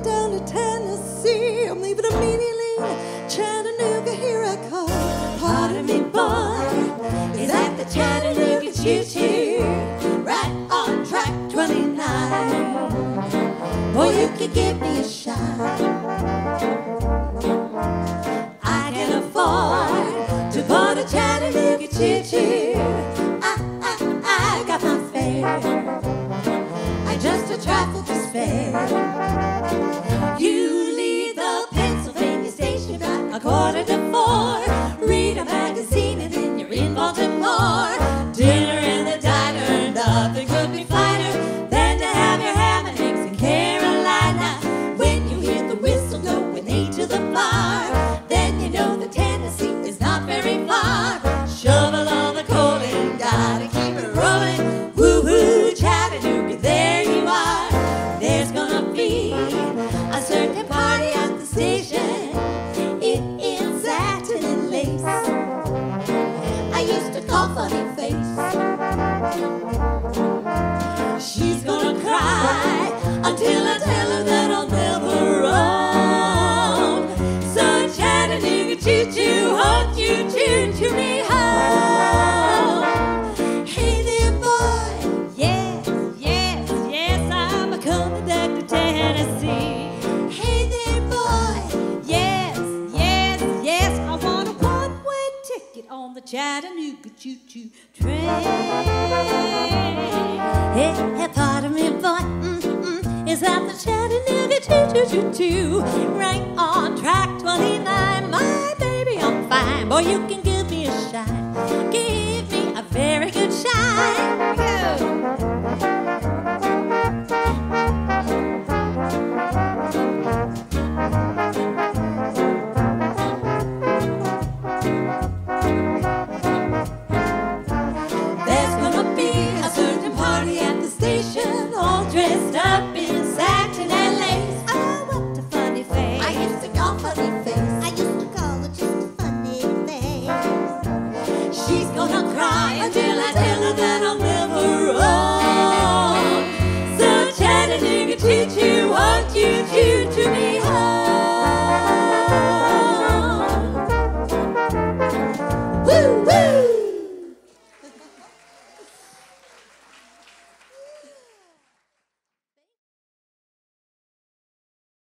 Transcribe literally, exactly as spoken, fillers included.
down to Tennessee. I'm leaving immediately. Chattanooga, here I come. Pardon me, boy, is that the Chattanooga choo-choo? Right on track twenty-nine. Boy, you could give me a shot. I can afford to board a Chattanooga choo-choo. I, I, I got my fare. I just a trifle to spare. You leave the Pennsylvania station about a quarter to four. Read a magazine and then you're in Baltimore. Dinner in the diner, nothing could be finer than to have your ham and eggs in Carolina. When you hear the whistle going eight to the bar, then you know that Tennessee is not very far. Shovel all the coal and gotta keep it rolling. Woo-hoo, Chattanooga, there you are. There's gonna be a certain party at the station. It is satin and lace. I used to call Funny Face. She's gonna cry until I tell her that I'll never roam. So Chattanooga choo-choo, won't you choo-choo me home? Hey there, boy. Yes, yes, yes, I'm a-coming back to Tennessee. Hey there, boy. Yes, yes, yes, I want a one-way ticket on the Chattanooga choo-choo train. Hey, hey, pardon me, boy, mm-mm, is that the Chattanooga choo-choo-choo-choo? Right on track twenty-nine, my baby, I'm fine. Boy, you can give me a shine, give me a very good shine.